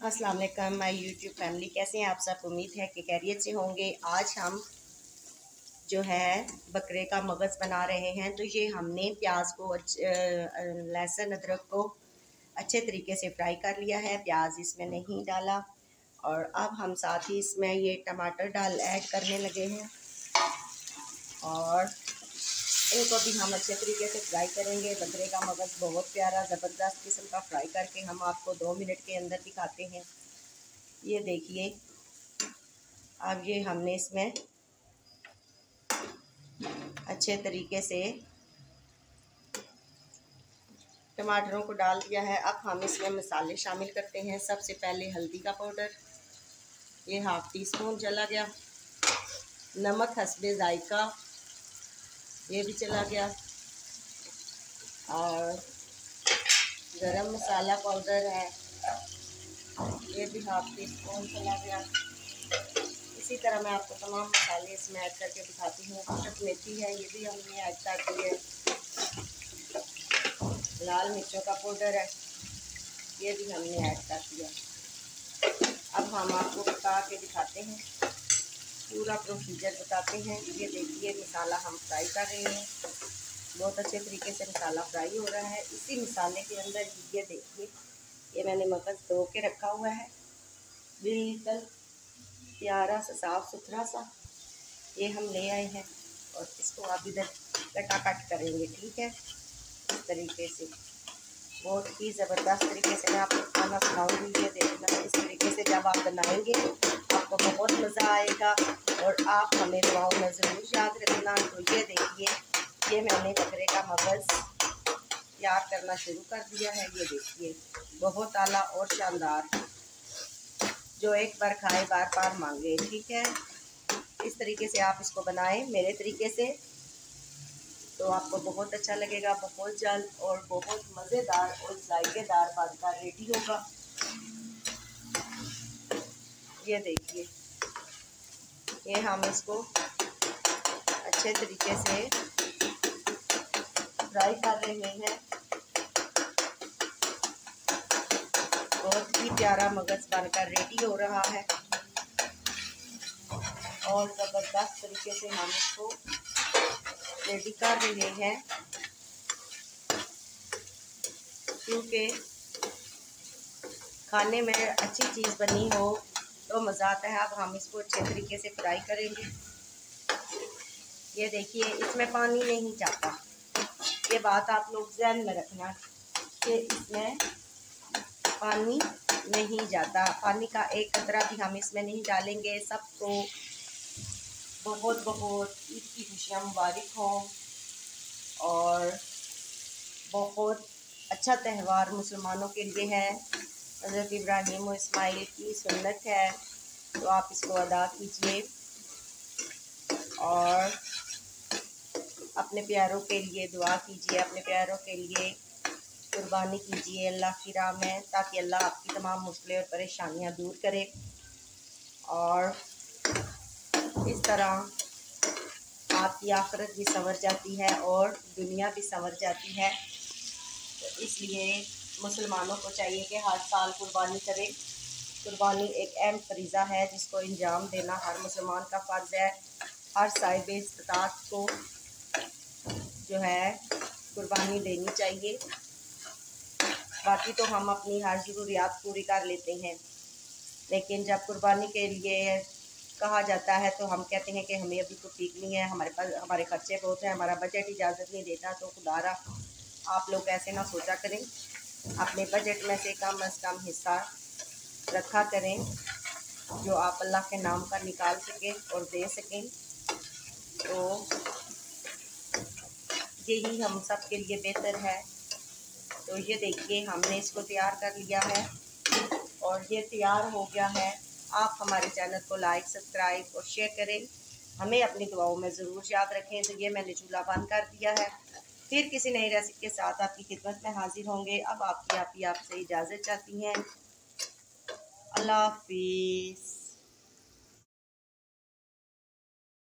अस्सलाम वालेकुम my YouTube family, कैसे हैं आप सब। उम्मीद है कि खैरियत से होंगे। आज हम जो है बकरे का मगज़ बना रहे हैं। तो ये हमने प्याज को लहसुन अदरक को अच्छे तरीके से फ्राई कर लिया है। प्याज इसमें नहीं डाला और अब हम साथ ही इसमें ये टमाटर ऐड करने लगे हैं और इनको भी हम अच्छे तरीके से फ्राई करेंगे। बकरे का मगज़ बहुत प्यारा ज़बरदस्त किस्म का फ्राई करके हम आपको 2 मिनट के अंदर दिखाते हैं। ये देखिए, अब ये हमने इसमें अच्छे तरीके से टमाटरों को डाल दिया है। अब हम इसमें मसाले शामिल करते हैं। सबसे पहले हल्दी का पाउडर, ये 1/2 टीस्पून चला गया। नमक हस्बे जायका, ये भी चला गया। और गरम मसाला पाउडर है, ये भी 1/2 टीस्पून चला गया। इसी तरह मैं आपको तमाम मसाले इसमें ऐड करके दिखाती हूँ। कसूरी मेथी है, ये भी हमने ऐड कर दी है। लाल मिर्चों का पाउडर है, ये भी हमने ऐड कर दिया। अब हम आपको बता के दिखाते हैं, पूरा प्रोसीजर बताते हैं। ये देखिए, मसाला हम फ्राई कर रहे हैं। बहुत अच्छे तरीके से मसाला फ्राई हो रहा है। इसी मसाले के अंदर ये देखिए, ये मैंने मगज़ धो के रखा हुआ है, बिल्कुल प्यारा सा साफ़ सुथरा सा ये हम ले आए हैं और इसको आप इधर कट करेंगे। ठीक है, इस तरीके से बहुत ही ज़बरदस्त तरीके से मैं आपको खाना सिखाऊंगी। ये देखना, इस तरीके से जब आप बनाएंगे आपको बहुत मज़ा आएगा और आप हमें दुआओं में ज़रूर याद रखना। तो ये देखिए, ये मैंने बकरे का मगज़ तैयार करना शुरू कर दिया है। ये देखिए, बहुत आला और शानदार, जो एक बार खाए बार बार मांगे। ठीक है, इस तरीके से आप इसको बनाएं मेरे तरीके से, तो आपको बहुत अच्छा लगेगा। बहुत जल्द और बहुत मज़ेदार और जायकेदार बनकर रेडी होगा। ये देखिए, ये हम इसको अच्छे तरीके से फ्राई कर रहे हैं। बहुत ही प्यारा मगज़ बनकर रेडी हो रहा है और ज़बरदस्त तरीके से हम इसको रेडी कर रहे हैं, क्योंकि खाने में अच्छी चीज़ बनी हो तो मज़ा आता है। अब हम इसको अच्छे तरीके से फ्राई करेंगे। ये देखिए, इसमें पानी नहीं जाता, ये बात आप लोग ध्यान में रखना कि इसमें पानी नहीं जाता। पानी का एक कतरा भी हम इसमें नहीं डालेंगे। सबको बहुत बहुत ईद की खुशियाँ मुबारक हों और बहुत अच्छा त्यौहार मुसलमानों के लिए है। हज़रत इब्राहीम और इस्माइल की सुन्नत है, तो आप इसको अदा कीजिए और अपने प्यारों के लिए दुआ कीजिए, अपने प्यारों के लिए कुर्बानी कीजिए अल्लाह की राह में, ताकि अल्लाह आपकी तमाम मुश्किलें और परेशानियां दूर करे और इस तरह आपकी आखिरत भी संवर जाती है और दुनिया भी संवर जाती है। तो इसलिए मुसलमानों को चाहिए कि हर साल कुर्बानी करें। कुर्बानी एक अहम फरीज़ा है जिसको अंजाम देना हर मुसलमान का फ़र्ज़ है। हर साहिब इस्तात को जो है कुर्बानी देनी चाहिए। बाकी तो हम अपनी हर ज़रूरियात पूरी कर लेते हैं, लेकिन जब कुर्बानी के लिए कहा जाता है तो हम कहते हैं कि हमें अभी तो ठीक नहीं है, हमारे पास हमारे खर्चे बहुत हैं, हमारा बजट इजाज़त नहीं देता। तो खुदारा आप लोग ऐसे ना सोचा करें, अपने बजट में से कम हिस्सा रखा करें जो आप अल्लाह के नाम पर निकाल सकें और दे सकें। तो यही हम सब के लिए बेहतर है। तो ये देखिए, हमने इसको तैयार कर लिया है और ये तैयार हो गया है। आप हमारे चैनल को लाइक, सब्सक्राइब और शेयर करें। हमें अपनी दुआओं में ज़रूर याद रखें। तो ये मैंने चूल्हा बंद कर दिया है। फिर किसी नई रेसिपी के साथ आपकी खिदमत में हाजिर होंगे। अब आपसे इजाज़त चाहती हैं। अल्लाह हाफिज़।